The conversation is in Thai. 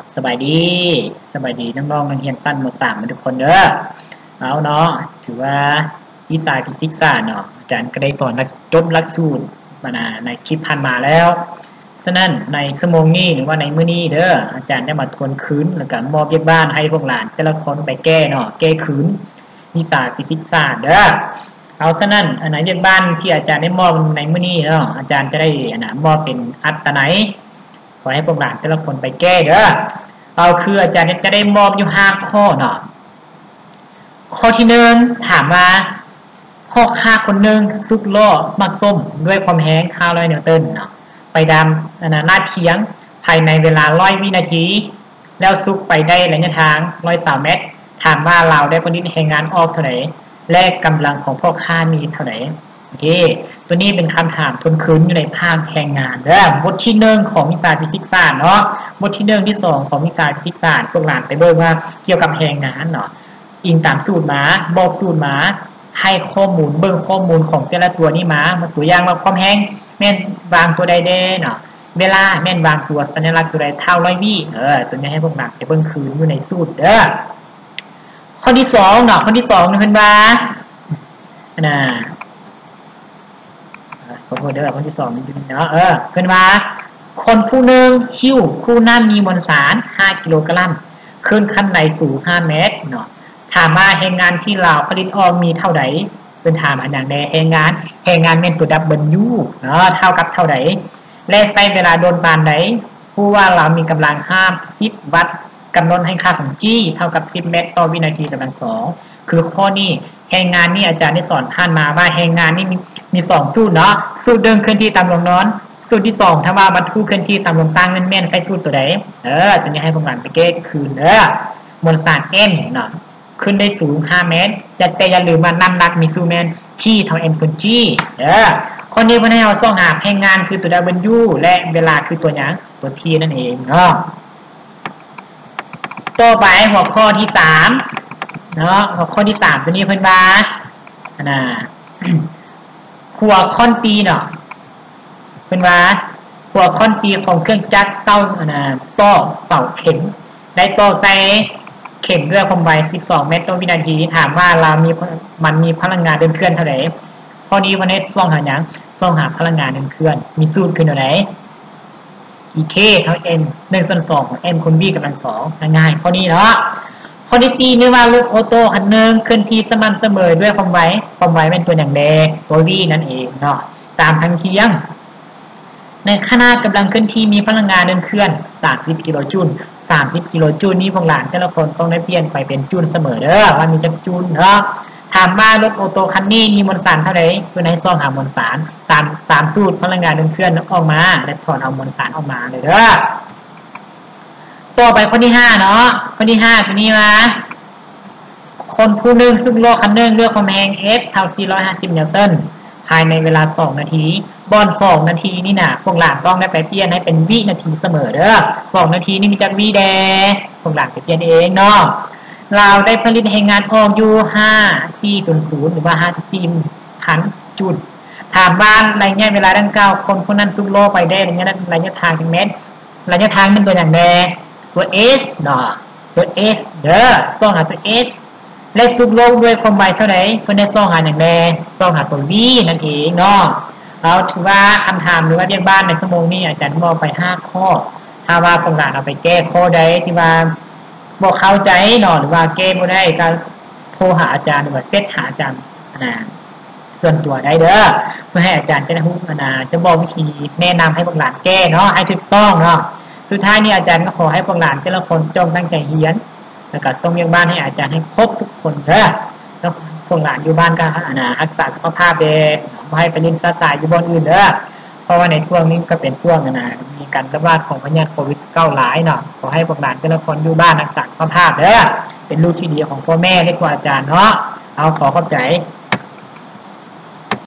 สบายดีน้องๆนักเรียนสั้นม.3ทุกคนเด้อเอาเนาะถือว่าวิชาฟิสิกส์เนาะอาจารย์ก็ได้สอนจบหลักสูตรมาในคลิปผ่านมาแล้วฉะนั้นในชั่วโมงนี้หรือว่าในมื้อนี้เด้ออาจารย์ได้มาทวนคืนแล้วก็มอบเรียกบ้านให้พวกหลานแต่ละคนไปแก้เนาะแก้คืนวิชาฟิสิกส์เด้อเอาฉะนั้นอันไหนเรียกบ้านที่อาจารย์ได้มอบในมื้อนี้เนาะอาจารย์จะได้มอบเป็นอัตไหนขอให้พวกหลานแต่ละคนไปแก้เด้อเอาคืออาจารย์จะได้มอบอยู่5ข้อเนาะข้อที่1ถามว่าพ่อค้าคนหนึ่งซุกล่อมักส้มด้วยความแห้ง500 นิวตันเนาะไปดำลาดเคียงภายในเวลา100 วินาทีแล้วซุกไปได้ระยะทาง120 เมตรถามว่าเราได้ผลิตแรงงานออกเท่าไหร่และกำลังของพ่อค้ามีเท่าไหร่โอเคตัวนี้เป็นคำถามทวนคืนอยู่ในภาคแรงงานเด้อบทที่1ของวิชาฟิสิกส์เนาะบทที่1ที่2ของวิชาฟิสิกส์พวกหลานไปเบิ่งว่าเกี่ยวกับแรงงานเนาะอิงตามสูตรมาบอกสูตรมาให้ข้อมูลเบิ่งข้อมูลของแต่ละตัวนี้มาตัวอย่างว่าความแห้งแม่นวางตัวใดเด้เนาะเวลาแม่นวางตัวสัญลักษณ์ตัวใดเท่า100 วิตัวนี้ให้พวกหลานไปเบิ่งคืนอยู่ในสูตรเด้อข้อที่2เนาะข้อที่2เพิ่นว่าขอโทษเด้อข้อที่2อยู่นี่เนาะเพิ่นว่าคนผู้หนึ่งหิ้วคู่น้ำมีมวลสาร5 กิโลกรัมขึ้นขั้นใดสูง5 เมตรเนาะถามว่าแรงงานที่เราผลิตออกมีเท่าใดเป็นถามอันอย่างใดแรงงานแม่นตัว W เนาะเท่ากับเท่าใดและใช้เวลาโดนปานใดผู้ว่าเรามีกำลัง50 วัตต์กำหนดให้ค่าของ G เท่ากับ10 เมตรต่อวินาทีกำลัง2คือข้อนี้แรงงานนี่อาจารย์ได้สอนผ่านมาว่าแรงงานนี่มี2สูตรเนาะสูตรเดิมเคลื่อนที่ตามลงนอนสูตรที่2ถ้าว่าบรรทุกเคลื่อนที่ตามลงตั้งแม่นใช้สูตรตัวใดตัวนี้ให้พวกหลานไปแก้คืนมวลสาร N เนาะขึ้นได้สูง5 เมตรแต่อย่าลืมว่าน้ำหนักมีสูงแม่น P เท่า M คูณ G ข้อนี้เพิ่นให้เอาส่องหาแรงงานคือตัว W และเวลาคือตัวหยังตัว T นั่นเองเนาะต่อไปหัวข้อที่3เนาะหัวข้อที่3ตัวนี้เพิ่นว่าหัวค้อนตีเนาะเพิ่นว่าหัวค้อนตีของเครื่องจักรต่อเสาเข็มได้ต่อใส่เข็มด้วยความไว12 เมตรต่อวินาทีถามว่ามันมีพลังงานเดินเคลื่อนเท่าไหร่ข้อนี้วันนี้ส่องหาหยังส่องหาพลังงานเดินเคลื่อนมีสูตรคือเท่าไหร่ EK เท่า N 1/2 ของ M คูณ V กำลัง2ง่ายๆข้อนี้เนาะข้อที่4เนื่องว่ารถออโต้คันหนึ่งเคลื่อนที่สม่ำเสมอด้วยความไวเป็นตัวอย่างใดตัว V นั่นเองเนาะตามทางเคียงในขณะกำลังเคลื่อนที่มีพลังงานเดินเคลื่อน30 กิโลจูล30 กิโลจูลนี้พวกหลานแต่ละคนต้องได้เปลี่ยนไปเป็นจูลเสมอเด้อว่ามีจักจูลเนาะถามว่ารถออโต้คันนี้มีมวลสารเท่าไหร่เพื่อให้ซ่องหามวลสารตามสูตรพลังงานเดินเคลื่อนออกมาและถอนเอามวลสารออกมาเลยเด้อต่อไปข้อที่5เนาะข้อที่5ตัวนี้ว่าคนผู้หนึ่งซุกล้อคันหนึ่งด้วยความแรง F เท่า450 นิวตันภายในเวลา2 นาทีบอน2 นาทีนี่นะพวกหลานต้องได้ไปเปลี่ยนให้เป็นวินาทีเสมอเด้อ2 นาทีนี่มีจักวิแดพวกหลานไปเปลี่ยนเองเนาะเราได้ผลิตแรงงานออกอยู่5400หรือว่า54,000 จุดถามว่าในแง่เวลาดังกล่าวคนผู้นั้นซุกล้อไปได้ระยะทางจังเมตรระยะทางมันตัวอย่างใดตัว S เนาะตัว S เด้อส่องหาตัว S และซุกโลกด้วยความไวเท่าไหร่เพื่อได้ส่องหาอย่างแน่ส่องหาตัว V นั่นเองเนาะเราถือว่าคำถามหรือว่าเรียกบ้านในชั่วโมงนี้อาจารย์มอบไป5 ข้อถ้าว่าพวกหลานเอาไปแก้ข้อใดที่ว่าบอกเข้าใจเนาะหรือว่าแก้บ่ได้ก็โทรหาอาจารย์หรือว่าเซตหาอาจารย์ส่วนตัวได้เด้อเพื่อให้อาจารย์จะได้รู้จะบอกวิธีแนะนำให้พวกหลานแก้เนาะให้ถูกต้องเนาะสุดท้ายนี้อาจารย์ก็ขอให้พวกหลานแต่ละคนจงตั้งใจเรียนแล้วก็ส่งเรียนบ้านให้อาจารย์ให้ครบทุกคนเด้อแล้วพวกหลานอยู่บ้านก็รักษาสุขภาพเด้ไม่ให้ไปเล่นซาสายอยู่บนอื่นเด้อเพราะว่าในช่วงนี้ก็เป็นช่วงมีการระบาดของพยาธิโควิด -19 หลายเนาะขอให้พวกหลานแต่ละคนอยู่บ้านรักษาสุขภาพเด้อเป็นลูกที่ดีของพ่อแม่และครูอาจารย์เนาะเอาขอขอบใจ